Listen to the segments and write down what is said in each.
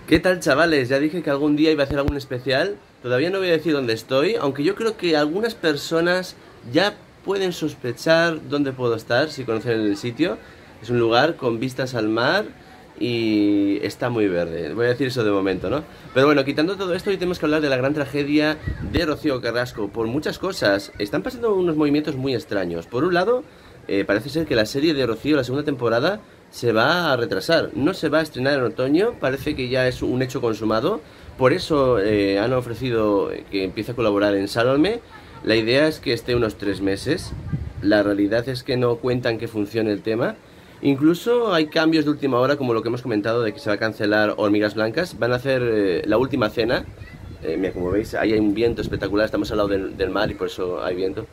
¿Qué tal, chavales? Ya dije que algún día iba a hacer algún especial. Todavía no voy a decir dónde estoy, aunque yo creo que algunas personas ya pueden sospechar dónde puedo estar si conocen el sitio. Es un lugar con vistas al mar y está muy verde. Voy a decir eso de momento, ¿no? Pero bueno, quitando todo esto, hoy tenemos que hablar de la gran tragedia de Rocío Carrasco. Por muchas cosas, están pasando unos movimientos muy extraños. Por un lado, parece ser que la serie de Rocío, la segunda temporada, se va a retrasar. No se va a estrenar en otoño, parece que ya es un hecho consumado. Por eso han ofrecido que empiece a colaborar en Sálvame. La idea es que esté unos 3 meses. La realidad es que no cuentan que funcione el tema. Incluso hay cambios de última hora, como lo que hemos comentado, de que se va a cancelar Hormigas Blancas. Van a hacer la última cena. Mira, como veis, ahí hay un viento espectacular. Estamos al lado del mar y por eso hay viento.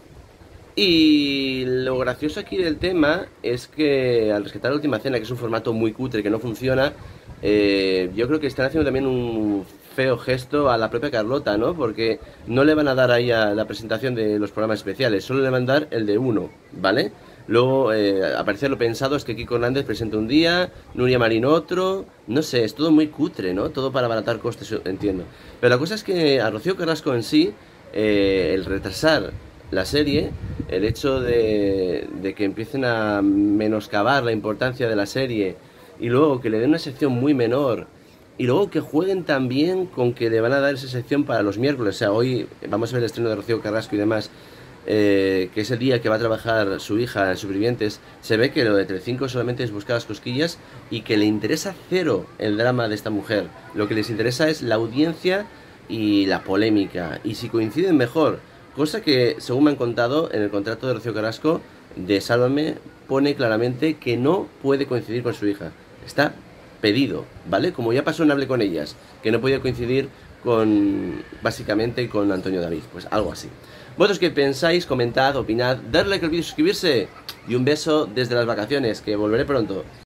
Y lo gracioso aquí del tema es que al rescatar la última cena, que es un formato muy cutre, que no funciona, yo creo que están haciendo también un feo gesto a la propia Carlota, ¿no? Porque no le van a dar ahí a la presentación de los programas especiales, solo le van a dar el de uno, ¿vale? Luego, a parecer lo pensado es que Kiko Hernández presenta un día, Nuria Marín otro, no sé, es todo muy cutre, ¿no? Todo para abaratar costes, entiendo. Pero la cosa es que a Rocío Carrasco en sí, el retrasar la serie, el hecho de que empiecen a menoscabar la importancia de la serie y luego que le den una sección muy menor y luego que jueguen también con que le van a dar esa sección para los miércoles. O sea, hoy vamos a ver el estreno de Rocío Carrasco y demás, que es el día que va a trabajar su hija en Supervivientes. Se ve que lo de Telecinco solamente es buscar las cosquillas y que le interesa cero el drama de esta mujer. Lo que les interesa es la audiencia y la polémica. Y si coinciden mejor. Cosa que, según me han contado, en el contrato de Rocío Carrasco de Sálvame pone claramente que no puede coincidir con su hija. Está pedido, ¿vale? Como ya pasó en Hable con ellas, que no podía coincidir con, básicamente, con Antonio David. Pues algo así. ¿Vosotros qué pensáis? Comentad, opinad, darle like al vídeo, suscribirse y un beso desde las vacaciones, que volveré pronto.